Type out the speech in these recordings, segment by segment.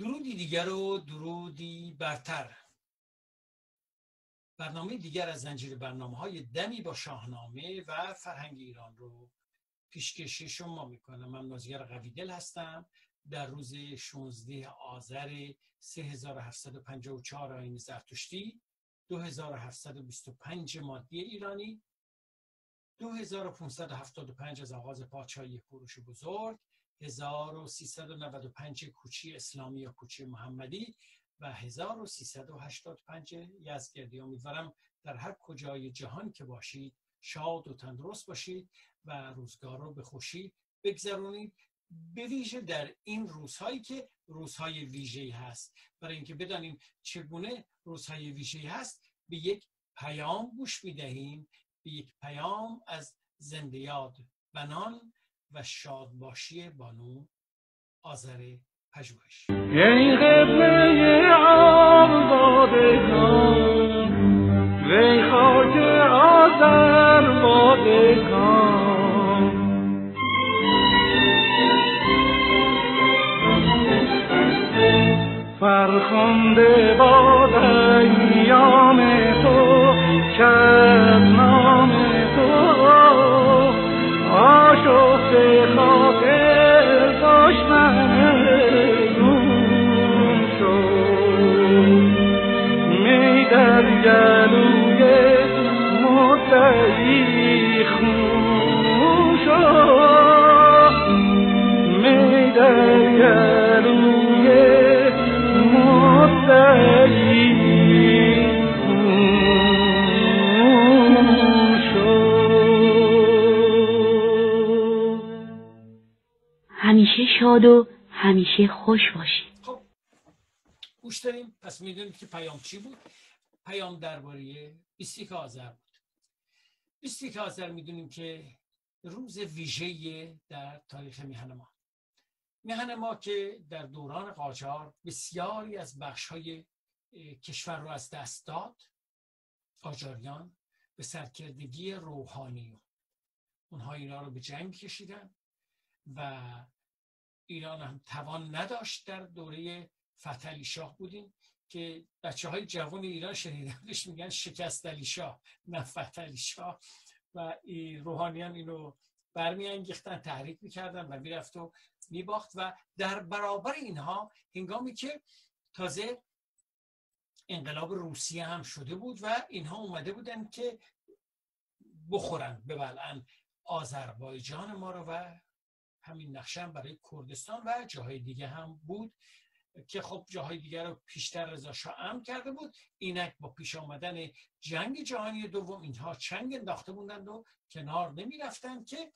درودی دیگر و درودی برتر. برنامه دیگر از زنجیره برنامه‌های دمی با شاهنامه و فرهنگ ایران رو پیشکش شما میکنم. من نازیار قویدل هستم. در روز 16 آذر 3754 آیین زرتشتی، 2725 مادی ایرانی، 2575 از آغاز پادشاهی کوروش بزرگ، 1395 کوچی اسلامی یا کوچی محمدی و 1385 یزدگردی. امیدوارم در هر کجای جهان که باشید شاد و تندرست باشید و روزگار رو به خوشی بگذرونید، به ویژه در این روزهایی که روزهای ویژه‌ای هست. برای اینکه بدانیم چگونه روزهای ویژه‌ای هست، به یک پیام گوش می‌دهیم، به یک پیام از زنده یاد بنان و شادباشی بانو آذر پژوهش. ای قبله آبادگان، وی خاک آذربایجان، فرخنده باد ایام تو، شبنام تو، آشفته خاک دشمنون شد، می در گلوی مدعی خون شد، می در گلوی مدعی خون شد. همیشه شاد و همیشه خوش باشید. خب گوش داریم. پس میدونید که پیام چی بود؟ پیام درباره 21 آذر بود. 21 آذر میدونیم که روز ویژه‌ای در تاریخ میهن ما. میهن ما که در دوران قاجار بسیاری از بخش‌های کشور رو از دست داد، قاجاریان به سرکردگی روحانی اونها اینا رو به جنگ کشیدن و ایران هم توان نداشت. در دوره فتح علی شاه بودیم که بچه‌های جوان ایران شنیدنش میگن شکست علی شاه، نه فتح علی شاه، و روحانیان اینو برمیانگیختن، تحریک میکردن و میرفت و میباخت. و در برابر اینها هنگامی که تازه انقلاب روسیه هم شده بود و اینها اومده بودن که بخورن، ببلعن آذربایجان ما رو، و همین نقشه هم برای کردستان و جاهای دیگه هم بود که خب جاهای دیگه رو پیشتر رضا شاه امر کرده بود. اینک با پیش آمدن جنگ جهانی دوم اینها چنگ انداخته بودند و کنار نمی رفتند که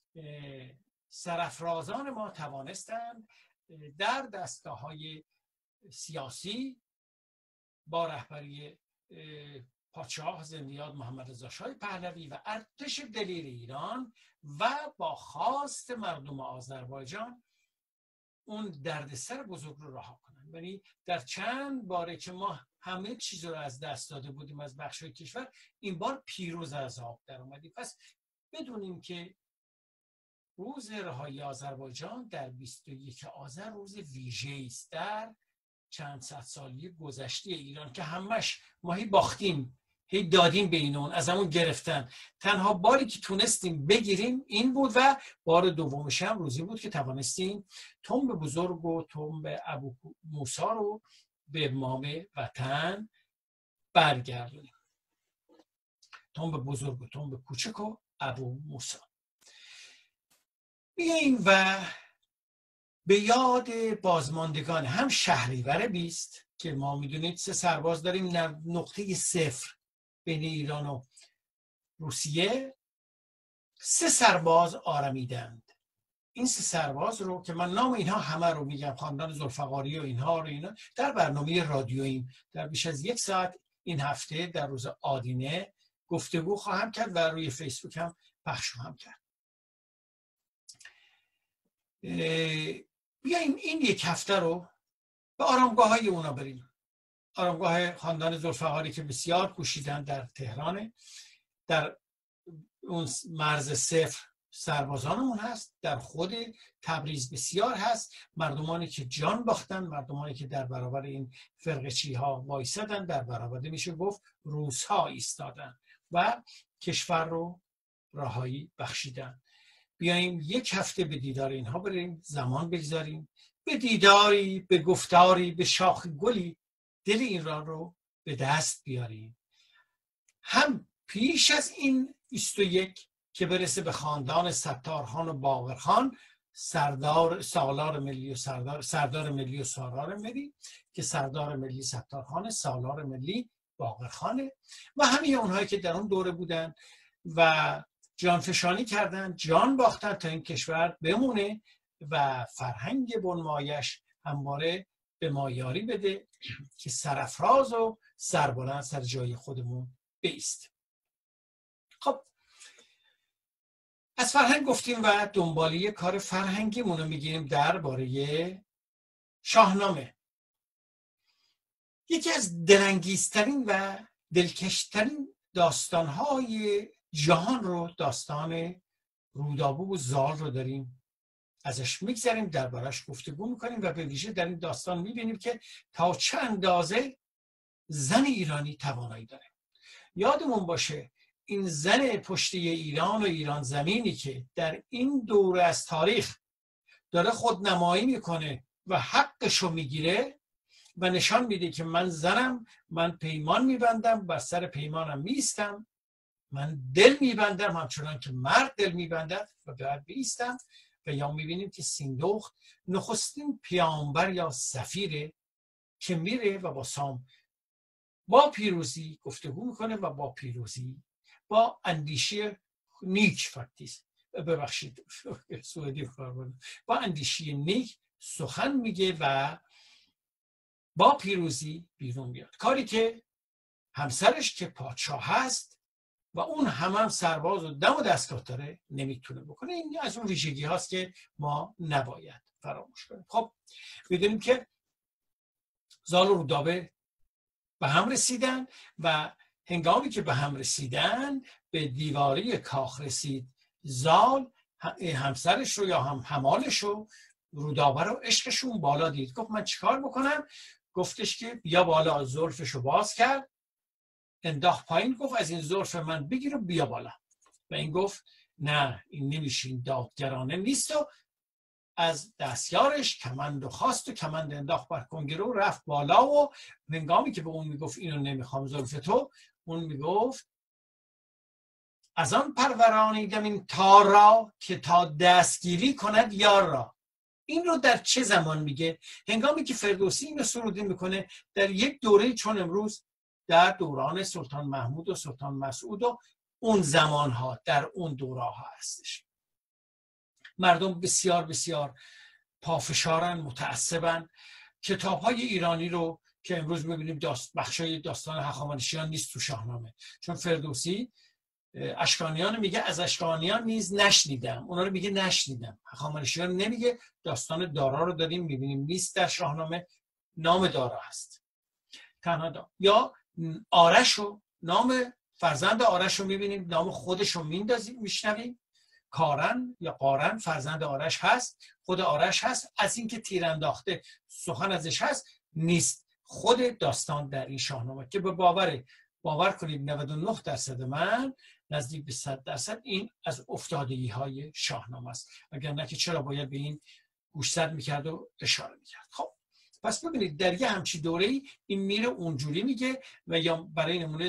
سرافرازان ما توانستند در دستگاه‌های سیاسی با رهبری پادشاه زنده‌یاد محمد رضا شاه پهلوی و ارتش دلیر ایران و با خواست مردم آذربایجان اون دردسر بزرگ رو رها کنن. یعنی در چند باره که ما همه چیز رو از دست داده بودیم از بخش‌های کشور، این بار پیروز از آب در اومدیم. پس بدونیم که روز رهایی آذربایجان در 21 آذر روز ویژه‌ای است در چند صد سالی گذشته ایران که همش ما هی باختیم، هی دادیم به این اون، از همون گرفتن. تنها باری که تونستیم بگیریم این بود و بار دومش هم روزی بود که توانستیم تنب بزرگ و تنب ابو موسی رو به مام وطن برگردونیم. تنب بزرگ و تنب کوچک و ابو موسی. بیاییم و به یاد بازماندگان هم شهریور 20 که ما میدونید 3 سرباز داریم در نقطه 0 بین ایران و روسیه، 3 سرباز آرمیدند. این 3 سرباز رو که من نام اینها همه رو میگم، خاندان ذوالفقاری و اینها رو، اینا در برنامه رادیوییم در بیش از 1 ساعت این هفته در روز آدینه گفتگو خواهم کرد و روی فیسبوک هم پخش خواهم کرد. بیاییم این 1 هفته رو به آرامگاه‌های اونا بریم. آرامگاه خاندان ذوالفقاری که بسیار کوشیدن در تهران، در اون مرز 0 سربازانمون هست، در خود تبریز بسیار هست، مردمانی که جان باختن، مردمانی که در برابر این فرقچی ها وایسادن، در برابر میشه گفت روس ها ایستادن و کشور رو رهایی بخشیدن. بیاییم یک هفته به دیدار اینها بریم، زمان بگذاریم، به دیداری، به گفتاری، به شاخ گلی دل ایران رو به دست بیاریم. هم پیش از این 21 که برسه به خاندان ستارخان و باقرخان، سردار ملی و سردار ملی و سالار ملی، که سردار ملی ستارخان، سالار ملی باقرخانه، و همه اونهایی که در اون دوره بودن و جانفشانی کردن، جان باختن تا این کشور بمونه و فرهنگ بنمایش همواره به ما یاری بده که سرافراز و سربلند سر جای خودمون بیست. خب از فرهنگ گفتیم و دنبالی کار فرهنگیمون رو میگیریم درباره شاهنامه. یکی از دلانگیزترین و دلکشترین داستانهای جهان رو، داستان رودابه و زال رو داریم، ازش میگذریم، دربارش گفتگو میکنیم و به ویژه در این داستان میبینیم که تا چه اندازه زن ایرانی توانایی داره. یادمون باشه این زن پشتی ایران و ایران زمینی که در این دوره از تاریخ داره خودنمایی میکنه و حقشو میگیره و نشان میده که من زنم، من پیمان میبندم، بر سر پیمانم میستم، من دل میبندم همچنان که مرد دل میبندد و باید بیستم. و یا میبینیم که سیندخت نخستین پیامبر یا سفیره که میره و با سام با پیروزی گفتگو میکنه و با پیروزی، با اندیشه نیک، ببخشید سوئدی کاربرد، با اندیشه نیک سخن میگه و با پیروزی بیرون بیاد. کاری که همسرش که پادشاه هست و اون هم سرباز و دم و دستگاه داره نمیتونه بکنه. این از اون ویژگی هاست که ما نباید فراموش کنیم. خب میدونیم که زال و رودابه به هم رسیدن و هنگامی که به هم رسیدن به دیواری کاخ رسید زال، همسرش رو یا همالش رو، رودابه رو عشقشون بالا دید. گفت من چیکار بکنم؟ گفتش که بیا بالا. زلفش رو باز کرد، انداخت پایین، گفت از این زلف من بگیر و بیا بالا. و این گفت نه این نمیشین، دادگرانه نیست. و از دستیارش کمند و خواست و کمند انداخت بر کنگره و رفت بالا. و هنگامی که به اون میگفت اینو نمیخوام زلف تو، اون میگفت از آن پرورانیدم این تار را که تا دستگیری کند یار را. این رو در چه زمان میگه؟ هنگامی که فردوسی اینو سروده میکنه در یک دوره چون امروز، در دوران سلطان محمود و سلطان مسعود و اون زمانها، در اون دوره ها هستش. مردم بسیار بسیار پافشارن، متعصبن. کتاب های ایرانی رو که امروز میبینیم بخشای داستان هخامنشیان نیست تو شاهنامه، چون فردوسی اشکانیان میگه از اشکانیان نیز نشنیدم، اونا رو میگه نشنیدم. هخامنشیان نمیگه. داستان دارا رو داریم میبینیم نیست در شاهنامه، نام دارا هست تنها یا آرش رو، نام فرزند آرش رو میبینیم، نام خودش رو میشنویم. کارن یا قارن فرزند آرش هست، خود آرش هست. از اینکه تیر انداخته سخن ازش هست نیست. خود داستان در این شاهنامه که به باور کنید 99% من نزدیک به 100% این از افتادگی های شاهنامه است. اگر نه که چرا باید به این گوشزد میکرد و اشاره میکرد. خب پس ببینید در یه همچی دوره‌ای این میره اونجوری میگه و یا برای نمونه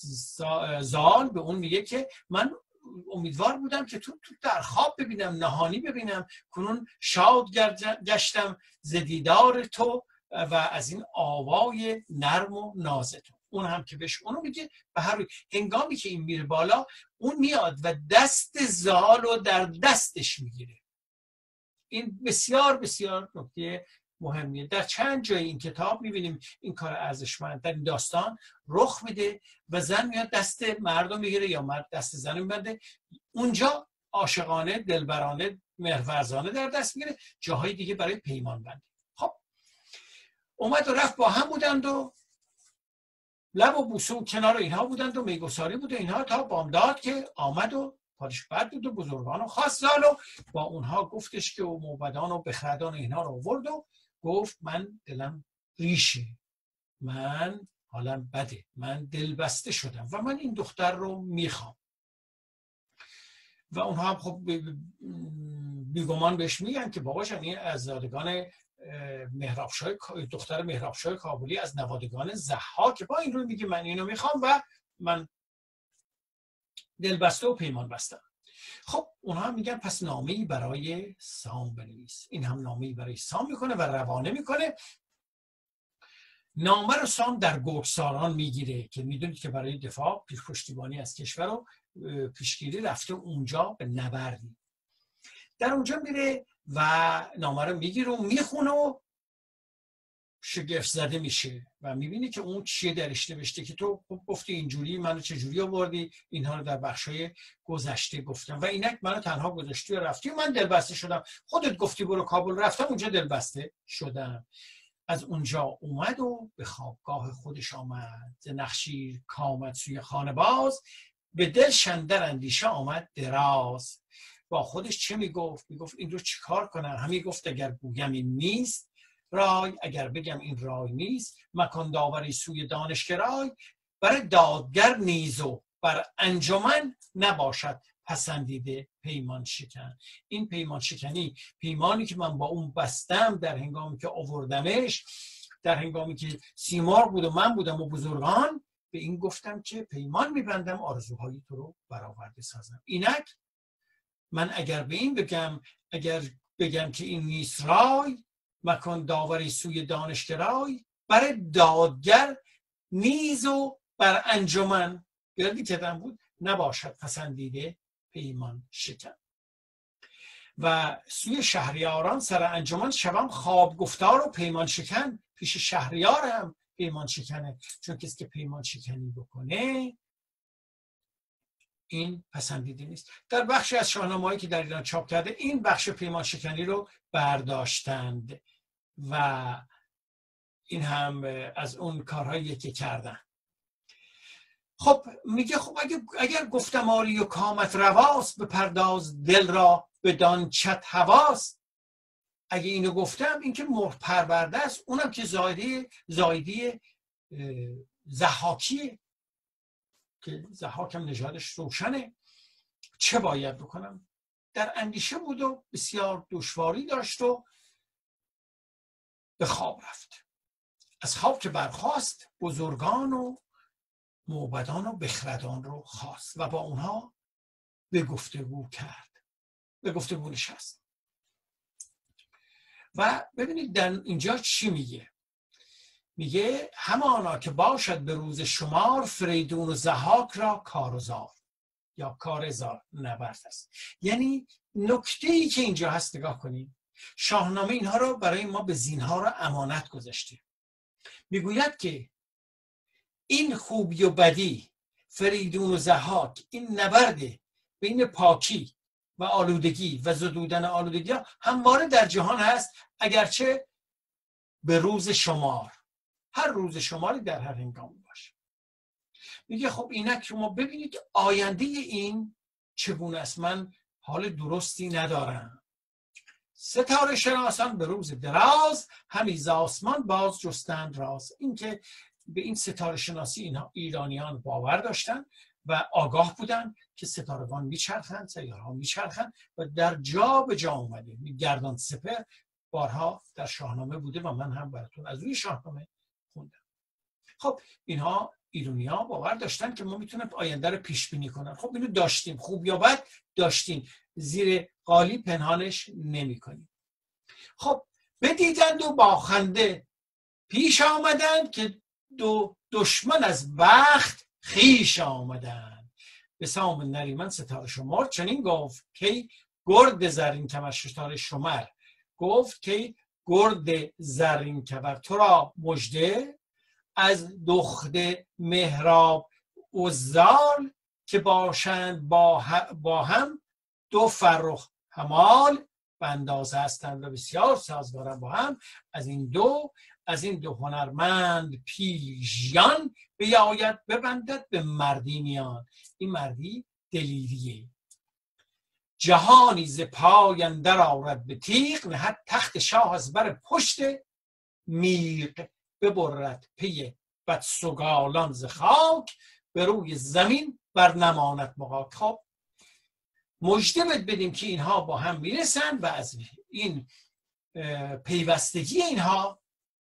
زال به اون میگه که من امیدوار بودم که تو در خواب ببینم، نهانی ببینم، کنون شاد گشتم ز دیدار تو و از این آوای نرم و ناز تو. اون هم که بهش اونو میگه به هر روی. هنگامی که این میره بالا اون میاد و دست زال رو در دستش میگیره. این بسیار بسیار نکته مهمیه. در چند جای این کتاب میبینیم این کار ارزشمند در این داستان رخ میده و زن میاد دست مرد رو میگیره یا مرد دست زن رو میبنده. اونجا عاشقانه، دلبرانه، مهرورزانه در دست میگیره، جاهای دیگه برای پیمان بندی. خب اومد و رفت، با هم بودند و لب و بوسه و کنار اینها بودند و میگساری بود و اینها تا بامداد که آمد و حالش بد بود و بزرگان و خاص و با اونها گفتش که موبدان و بخردان اینا رو آورد و گفت من دلم ریشه، من حالم بده، من دل بسته شدم و من این دختر رو میخوام. و اونها هم خب بیگمان بهش میگن که بابا جان این از زادگان مهرابشاه، دختر مهرابشاه کابلی، از نوادگان ضحاک، با این رو میگه من اینو میخوام و من دل بسته و پیمان بستم. خب اونها هم میگن پس نامه‌ای برای سام بنویس. این هم نامه‌ای برای سام میکنه و روانه میکنه. نامه رو سام در گرگساران میگیره که میدونید که برای دفاع پشتیبانی از کشور و پیشگیری رفته اونجا به نبردی. در اونجا میره و نامه رو میگیره و میخونه و شگفت زده میشه و میبینی که اون چیه درش نوشته که تو گفتی اینجوری، منو چجوری آوردی، اینها رو در بخشای گذشته گفتم و اینک منو تنها گذاشتی و رفتی و من دلبسته شدم. خودت گفتی برو کابل، رفتم اونجا دلبسته شدم. از اونجا اومد و به خوابگاه خودش آمد، ز نخشیر کامد سوی خانه باز، به دل شندر اندیشه آمد دراز. با خودش چه میگفت؟ میگفت این رو چیکار کنم؟ همی گفت اگر گویم این نیست رای، اگر بگم این رای نیست، مکان داوری سوی دانشگرای، برای دادگر نیزو بر انجمن، نباشد پسندیده پیمان شکن. این پیمان شکنی، پیمانی که من با اون بستم در هنگامی که آوردمش، در هنگامی که سیمار بود و من بودم و بزرگان، به این گفتم که پیمان میبندم آرزوهای تو رو برآورده سازم. اینک من اگر به این بگم، اگر بگم که این نیست رای، مکان داوری سوی دانشگرای، برای دادگر نیز و بر انجمن، یادی کردم بود، نباشد پسندیده پیمان شکن. و سوی شهریاران سر انجمن شوم خواب گفتار و پیمان شکن. پیش شهریار هم پیمان شکنه، چون کسی که پیمان شکنی بکنه این پسندیده نیست. در بخشی از شاهنامه‌هایی که در ایران چاپ کرده این بخش پیمان شکنی رو برداشتند و این هم از اون کارهایی که کردن. خب میگه خب اگر گفتم آری و کامت رواست، به پرداز دل را بدان چت هواست. اگه اینو گفتم، این که مرغ پرورده است، اونم که زایدی ضحاکیه که ضحاک هم نژادش روشنه، چه باید بکنم؟ در اندیشه بود و بسیار دشواری داشت و به خواب رفت. از خواب که برخاست، بزرگان و موبدان و بخردان رو خواست و با اونها به گفتگو کرد، به گفتگو نشست. و ببینید در اینجا چی میگه؟ میگه همانا که باشد به روز شمار، فریدون و ضحاک را کارزار یا کارزار نبرد است. یعنی نکته‌ای که اینجا هست نگاه کنید، شاهنامه اینها رو برای ما به زینهار و امانت گذاشته. میگوید که این خوبی و بدی، فریدون و ضحاک، این نبرد بین پاکی و آلودگی و زدودن آلودگی همواره در جهان هست، اگرچه به روز شمار، هر روز شماری در هر هنگام باشه. میگه خب اینک شما ببینید آینده این چگونه است، من حال درستی ندارم. ستاره شناسان به روز دراز، همی ز آسمان باز جستند راز. این که به این ستاره شناسی اینها ایرانیان باور داشتن و آگاه بودن که ستارگان میچرخند، سیارها میچرخند و در جا به جا اومده. گردان سپهر بارها در شاهنامه بوده و من هم براتون از روی شاهنامه خوندم. خب اینها ایرانی‌ها باور داشتن که ما میتونیم آینده رو پیش بینی کنیم. خب اینو داشتیم، خوب یا بد داشتیم، زیر قالی پنهانش نمی‌کنیم. خب بدیدند و با خنده پیش آمدند، که دو دشمن از بخت خیش آمدند. به سام نریمن ستاره شمار چنین گفت که گرد زرین کمر، ستاره شمر گفت که گرد زرین کمر تو را مژده، از دخت مهراب عزال، که باشند با هم دو فرخ همال، به اندازه هستند و بسیار سازگارند با هم. از این دو هنرمند پیژیان، بیاید ببندد به مردی میان. این مردی دلیریه، جهانی ز پای اندر آرد به تیغ، نهد تخت شاه از بر پشت میغ. ببرد پی بدسگالان ز خاک، به روی زمین بر نماند مغاک. خب مژده بدیم که اینها با هم میرسن و از این پیوستگی اینها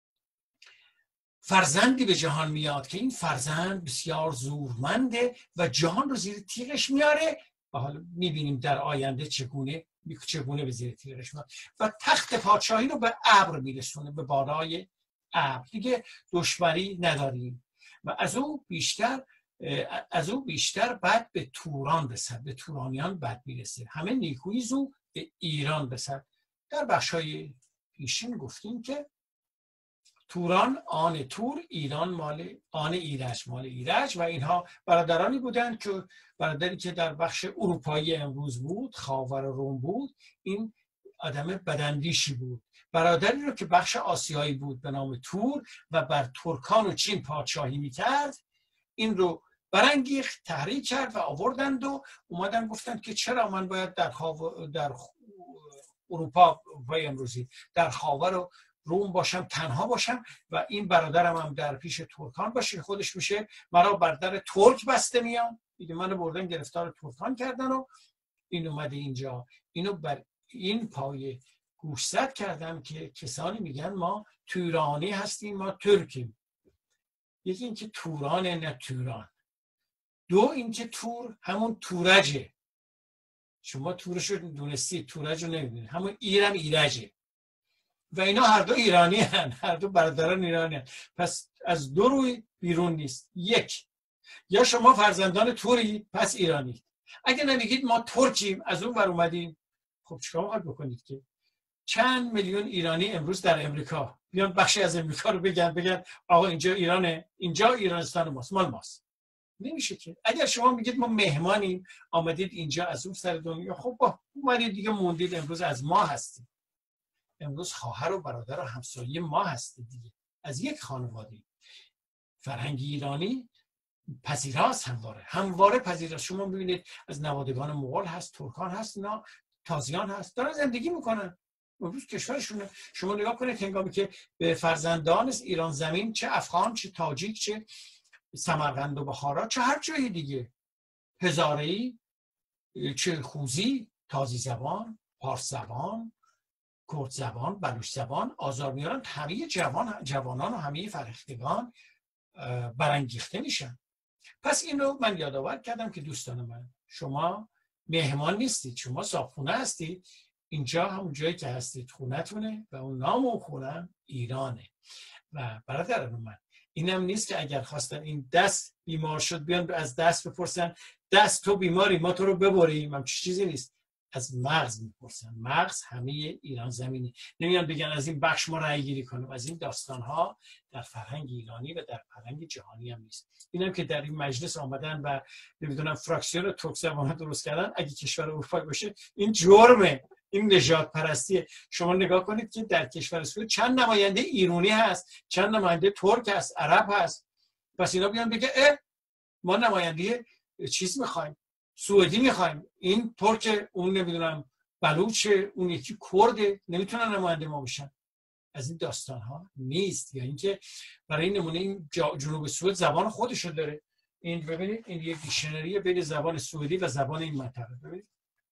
فرزندی به جهان میاد که این فرزند بسیار زورمنده و جهان رو زیر تیغش میاره و حالا میبینیم در آینده چگونه به زیر تیغش میاد و تخت پادشاهی رو به ابر میرسونه، به بالای ابر. دیگه دشمنی نداریم و از او بیشتر بعد به توران رسد، به تورانیان بعد میرسه. همه نیکویی زو به ایران رسد. در بخشای پیشین گفتیم که توران آن تور، ایران مال آن ایرج مال ایرج و اینها برادرانی بودند که برادری که در بخش اروپایی امروز بود، خاور روم بود، این آدم بداندیشی بود. برادری رو که بخش آسیایی بود به نام تور و بر ترکان و چین پادشاهی میکرد، این رو برانگیخت، تحریک کرد و آوردند و اومدن گفتند که چرا من باید در اروپا و امروزی در خاور و روم باشم، تنها باشم و این برادرم هم در پیش ترکان باشه، خودش میشه مرا بر در ترک بسته میان. دیگه منو بردن گرفتار ترکان کردن و این اومده اینجا، اینو بر این پای گوشزد کردم که کسانی میگن ما تورانی هستیم، ما ترکیم. یکی این که تورانه نه توران، دو این که تور همون تورجه، شما تورش رو دونستی، تورج رو نمیدونی، همون ایرم ایرجه و اینا هر دو ایرانی هن، هر دو برادران ایرانی هن. پس از دو روی بیرون نیست. یک، یا شما فرزندان توری پس ایرانی، اگه نمیگید ما ترکیم از اون بر اومدیم، خب چیکار باید بکنید که چند میلیون ایرانی امروز در امریکا بیان بخشی از امریکا رو بگن آقا اینجا ایرانه، اینجا ایرانستان ماست، مال ماست. نمیشه که. اگر شما میگید ما مهمانیم آمدید اینجا از اون سر دنیا، خب اومدید دیگه موندید، امروز از ما هستید، امروز خواهر و برادر و همسایه ما هستید دیگه، از یک خانواده. فرهنگ ایرانی پذیراست، همواره پذیراست. شما میبینید از نوادگان مغول هست، ترکان هست، اینا تازیان هست، دارن زندگی میکنن امروز کشورشونه. شما نگاه کنید هنگامی که به فرزندان ایران زمین، چه افغان، چه تاجیک، چه سمرقند و بخارا، چه هر جای دیگه، هزاره‌ای، چه خوزی، تازی زبان، پارس زبان، کرد زبان، بلوچ زبان آزار میارن، همه جوانان و همه فرهیختگان برانگیخته میشن. پس این رو من یادآور کردم که دوستان من، شما مهمان نیستید، شما صاحبخونه هستید. اینجا همون جایی که هستید خونتونه و اون نام اون خونه ایرانه. و برادران من، اینم نیست که اگر خواستن این دست بیمار شد بیان از دست بپرسن دست تو بیماری ما تو رو ببریم، هم چیزی نیست. از مغز میپرسن. مغز همه ایران زمینی. نمیان بگن از این بخش ما رأی گیری کنیم. از این داستان ها در فرهنگ ایرانی و در فرهنگ جهانی هم نیست. اینم که در این مجلس آمدن و نمیدونم فراکسیون ترک زبان درست کردن، اگه کشور اروپایی باشه این جرمه، این نژاد پرستیه. شما نگاه کنید که در کشور سوئد چند نماینده ایرانی هست، چند نماینده ترک هست، عرب هست. پس اینا بیان بگه ما نماینده چیز میخوایم، سوئدی میخوایم، این ترک، اون نمیدونم بلوچه، اون یکی کرده، نمیتونن نماینده ما بشن. از این داستان ها نیست. یا اینکه برای نمونه این جنوب سوئد زبان خودشو داره. این ببینید این یک دیکشنری بین زبان سوئدی و زبان این منطقه. ببینید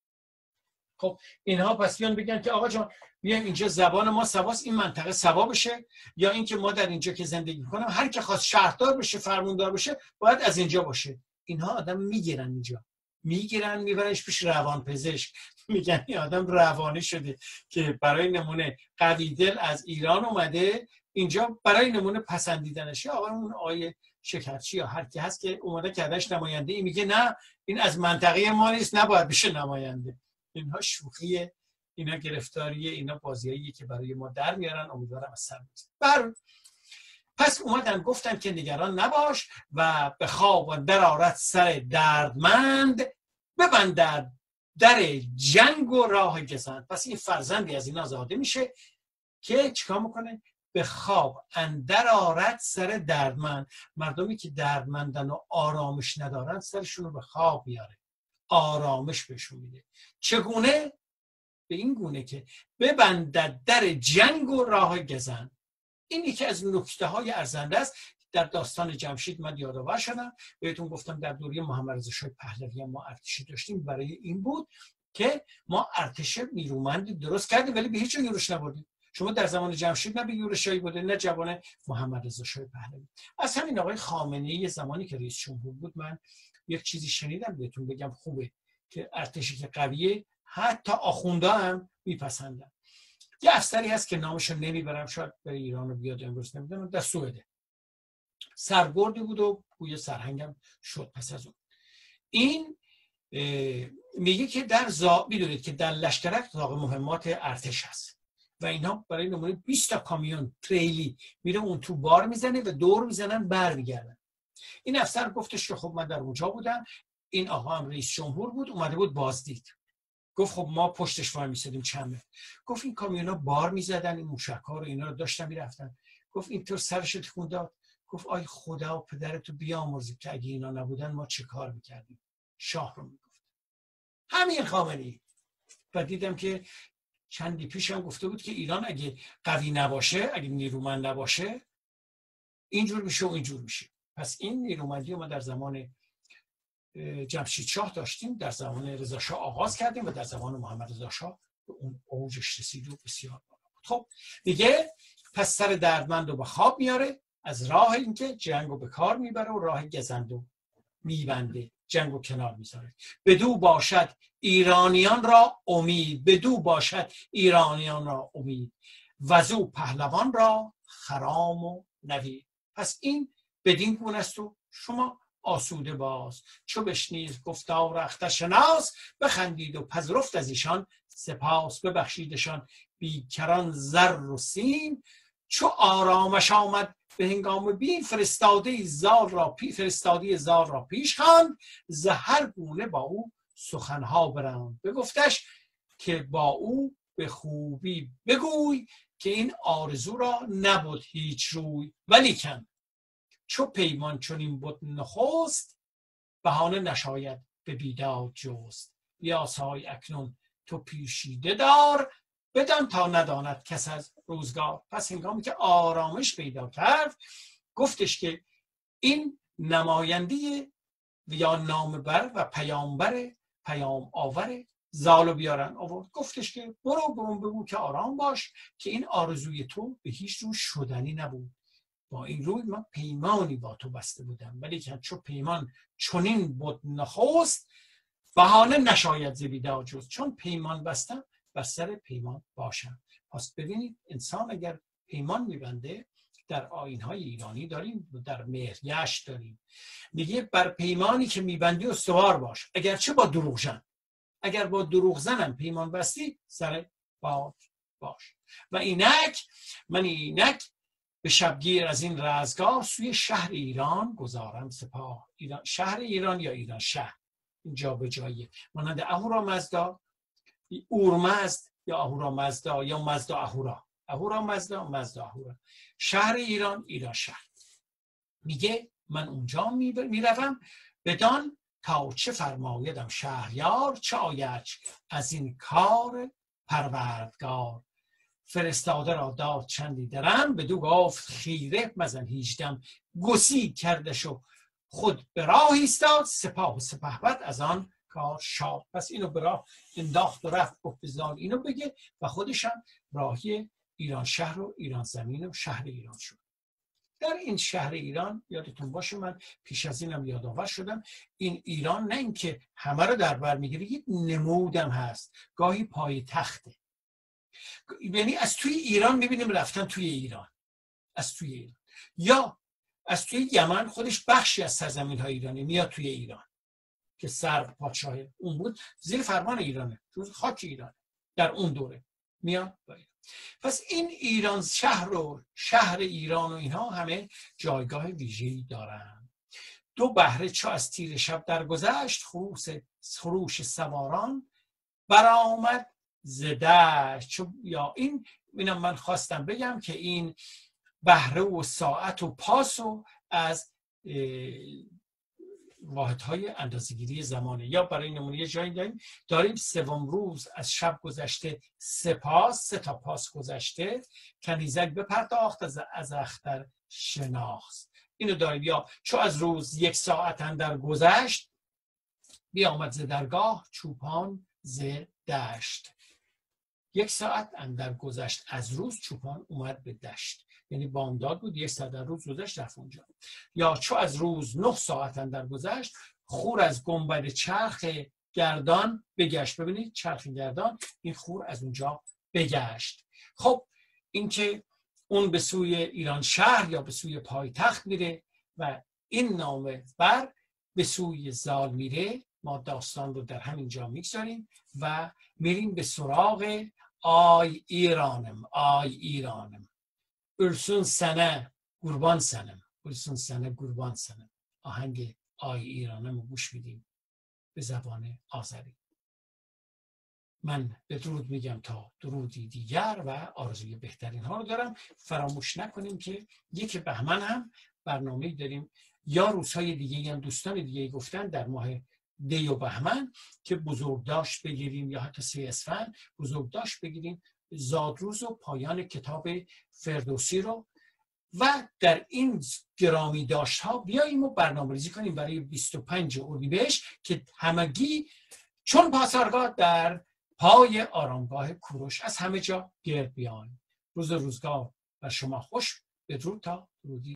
خب اینها پس بیان بگن که آقا جان بیایم اینجا زبان ما سواست، این منطقه سوا بشه، یا اینکه ما در اینجا که زندگی میکنیم هر کی خواست شهردار بشه، فرماندار بشه، باید از اینجا باشه. اینها آدم میگیرن اینجا، میگیرن میبرنش پیش روانپزشک، میگن این آدم روانی شده که برای نمونه قوی دل از ایران اومده اینجا برای نمونه پسندیدنش. یا اون آیه شکرچی یا هر کی هست که اومده کردش نماینده، این میگه نه این از منطقه ما نیست، نباید بشه نماینده. اینها شوخیه، اینا گرفتاریه، اینا بازیاییه که برای ما در میارن. امیدوارم از سر بزنید. پس اومدن گفتن که نگران نباش و به خواب در آرد سر دردمند، ببندد در جنگ و راه گزند. پس این فرزندی از اینا زاده میشه که چیکار میکنه؟ به خواب اندر آرد سر دردمند. مردمی که دردمندن و آرامش ندارن سرشون رو به خواب بیاره. آرامش بهشون میده. چگونه؟ به این گونه که ببندد در جنگ و راه گزند. این یکی از نکته های ارزنده است. در داستان جمشید من یادآور شدم، بهتون گفتم در دوره محمد رضا شاه پهلوی ما ارتشی داشتیم، برای این بود که ما ارتش نیرومندی درست کردیم ولی به هیچ جا یورش نبردیم. شما در زمان جمشید نه به یورشایی بوده نه جوان محمد رضا شاه پهلوی. از همین آقای خامنه‌ای زمانی که رئیس جمهور بود من یک چیزی شنیدم بهتون بگم خوبه، که ارتشی که قویه حتی آخوندا هم میپسندن. یه افسری هست که نامشو نمیبرم، شاید به ایران بیاد امروز نمیدونم، در سوئد سرگردی بود و گویا سرهنگم شد. پس از اون این میگه که میدونید که در لشکرک اتاق مهمات ارتش هست و اینها برای نمونه 20 تا کامیون تریلی میره اون تو بار میزنه و دور میزنن برمیگردن. این افسر گفتش که خب من در اونجا بودم، این آقا هم رئیس جمهور بود، اومده بود بازدید. گفت خب ما پشتش وای میسادیم چند متر. گفت این کامیونا بار میزدن، این موشک‌ها رو اینا رو داشتن میرفتن. گفت اینطور سرش تکون داد. گفت آی خدا و پدرتو بیامرزه که اگه اینا نبودن ما چه کار میکردیم. شاه رو میگفت. همین خامنه‌ای. و دیدم که چندی پیش هم گفته بود که ایران اگه قوی نباشه، اگه نیرومند نباشه، اینجور میشه و اینجور میشه. پس این نیرومندی رو ما در زمان جمشید شاه داشتیم، در زمان رضا شاه آغاز کردیم و در زمان محمد رضا شاه به اون اوجش رسید و بسیار بالا بود. خب دیگه پس سر دردمند رو به خواب میاره، از راه اینکه جنگ رو به کار میبره و راه گزند رو میبنده، جنگ رو کنار میذاره. بدو باشد ایرانیان را امید، بدو باشد ایرانیان را امید، وزو پهلوان را خرام و نوید. پس این بدین گونه است و شما آسوده باز، چو بشنید گفتار اخترشناس، بخندید و پذرفت از ایشان سپاس، ببخشیدشان بیکران زر و سیم، چو آرامش آمد به هنگام بین، فرستاده زال را پیش خواند، ز هر گونه با او سخنها براند. بگفتش که با او به خوبی بگوی، که این آرزو را نبود هیچ روی، ولیکن چو پیمان چنین بود نخست، بهانه نشاید به بیداد جست. بیاسای اکنون تو پیشیده دار، بدان تا نداند کس از روزگار. پس هنگامی که آرامش پیدا کرد گفتش که این نماینده یا نامبر و پیام آور زالو بیارن آورد. گفتش که برو به اون بگو که آرام باش، که این آرزوی تو به هیچ رو شدنی نبود. با این روی من پیمانی با تو بسته بودم، ولی که چون پیمان چنین بود نخست، بهانه نشاید ز بیداد جست. چون پیمان بستم بر سر پیمان باشم. پس ببینید انسان اگر پیمان میبنده، در آیین‌های ایرانی داریم، در مهریش داریم، میگه بر پیمانی که میبندی استوار باش، اگرچه با دروغجن. اگر با دروغزنم پیمان بستی سر باد باش. و اینک به شبگیر از این رزگار، سوی شهر ایران گذارم سپاه. شهر ایران یا ایران شهر، اینجا به جایی مانند اهورامزدا، اورمزد یا اهورامزدا یا مزدا اهورا، اهورامزدا مزدا اهورا. شهر ایران ایران شهر. میگه من اونجا میروم، بدان تا چه فرمایدم شهریار، چه آید از این کار پروردگار. فرستاده را داد چندی درم، بدو گفت خیره مزن هیچدم. گسی کردش و خود به راه ایستاد، سپاه و سپهبد از آن کار شاد. پس اینو به راه انداخت و رفت، گفت بزار اینو بگه و خودش هم راهی ایران شهر و ایران زمین و شهر ایران شد. در این شهر ایران یادتون باشه، من پیش از اینم یادآور شدم، این ایران نه اینکه همه رو در بر میگیره، یک نمودم هست، گاهی پای تخته. یعنی از توی ایران میبینیم رفتن توی ایران، از توی ایران، یا از توی یمن خودش بخشی از سرزمین های ایرانی میاد توی ایران که سر پادشاه اون بود، زیر فرمان ایرانه، تو خاک ایرانه، در اون دوره میاد با ایران. پس این ایران شهر و شهر ایران و اینها همه جایگاه ویژه‌ای دارن. دو بهره چو از تیر شب درگذشت، خروش سواران برآمد ز دشت. یا اینم من خواستم بگم که این بهره و ساعت و پاس و از واحدهای اندازه‌گیری زمانه. یا برای نمونه یه جایی داریم سوم روز از شب گذشته سپاس، 3 تا پاس گذشته، کنیزک بپرداخت از اختر شناخت. اینو داریم. یا چو از روز 1 ساعت اندر گذشت، بیامد ز درگاه چوپان ز دشت. 1 ساعت اندر گذشت از روز، چوپان اومد به دشت، یعنی بامداد بود، 1 ساعت در روز گذشت رفت اونجا. یا چو از روز 9 ساعت اندر گذشت، خور از گنبد چرخ گردان بگشت. ببینید چرخ گردان، این خور از اونجا بگشت. خب این که اون به سوی ایران شهر یا به سوی پایتخت میره و این نامه بر به سوی زال میره. ما داستان رو در همین جا میگذاریم و میریم به سراغ آی ایرانم، آی ایرانم، ارسون سنه قربان سنم، ارسون سنه قربان سنم. آهنگ آی ایرانم رو گوش میدیم به زبان آذری. من به درود میگم تا درودی دیگر و آرزوی بهترین ها رو دارم. فراموش نکنیم که 1 بهمن هم برنامه‌ای داریم، یا روزهای دیگه هم دوستان دیگه گفتن در ماه دی و بهمن که بزرگداشت بگیریم، یا حتی 3 اسفند بزرگداشت بگیریم، زادروز و پایان کتاب فردوسی رو، و در این گرامی داشت ها بیاییم و برنامه ریزی کنیم برای 25 اردیبهشت که همگی چون پاسارگاه در پای آرامگاه کوروش از همه جا گرد بیایم. روز روزگار بر شما خوش. بدرود تا درودی.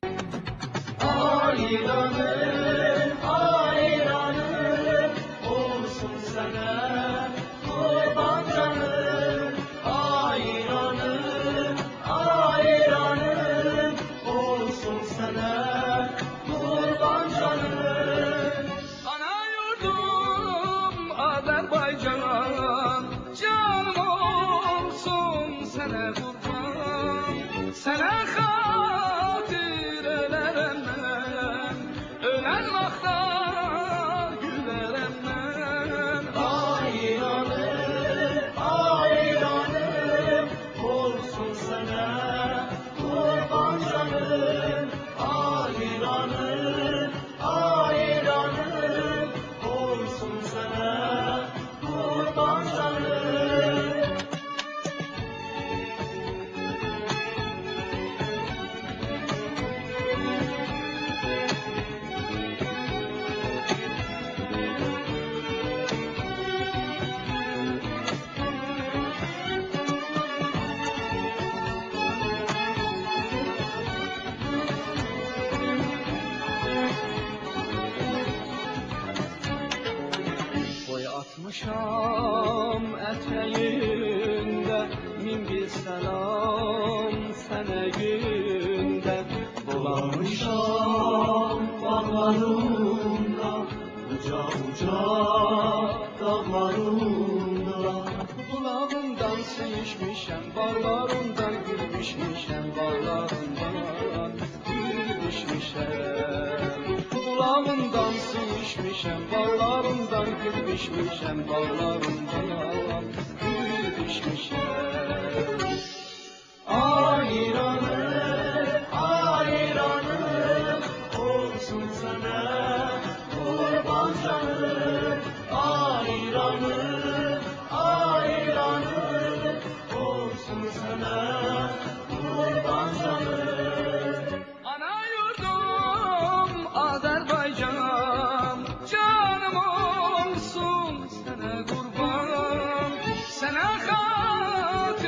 Şam eteğinde min bir selam sene günde bulamışam bağlarımda uca uca dağlarımda bulağımdan sevişmişem bağlarımdan gül düşmüşem bağlarımdan gül düşmüşem bulağımdan sevişmişem bağlarımdan gül düşmüşem bağlarımdan gül düşmüşem. Ay İran'ım, ay İran'ım olsun sana kurban canım. Ay İran'ım, ay İran'ım olsun sana kurban canım. Ana yurdum Azerbaycan canım olsun sana kurban. Sana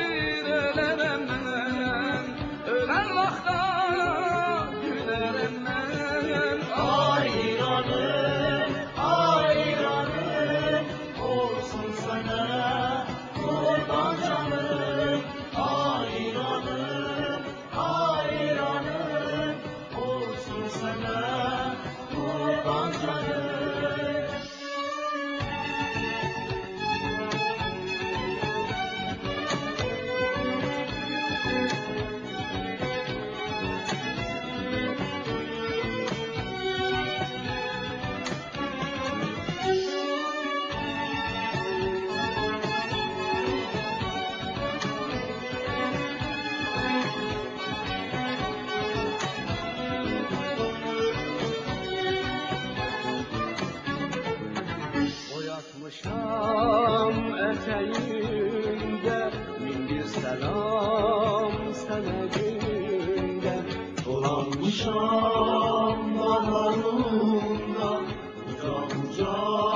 Şam dağlarında, uca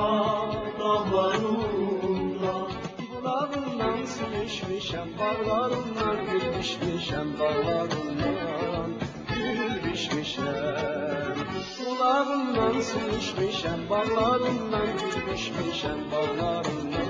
dağlarında, bulağından su içmişem, bağlarından gül biçmişem, bağlarından gül biçmişem. Bulağından su içmişem, bağlarından gül biçmişem, bağlarından